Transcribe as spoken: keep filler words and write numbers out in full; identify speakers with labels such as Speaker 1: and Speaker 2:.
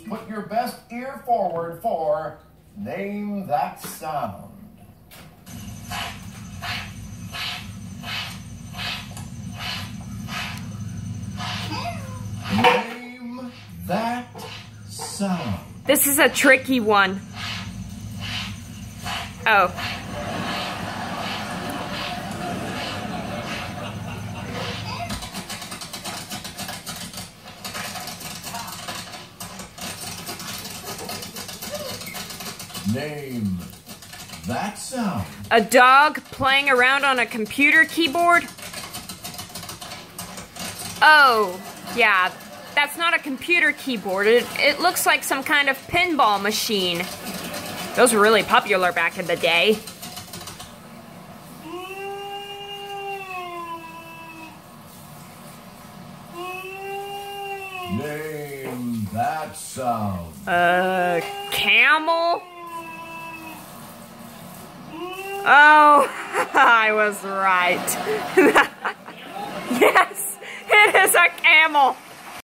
Speaker 1: put your best ear forward for Name That Sound. Name that sound.
Speaker 2: This is a tricky one. Oh.
Speaker 1: Name that sound.
Speaker 2: A dog playing around on a computer keyboard? Oh, yeah. That's not a computer keyboard. It, it looks like some kind of pinball machine. Those were really popular back in the day.
Speaker 1: Name that sound.
Speaker 2: Uh, camel? Oh, I was right.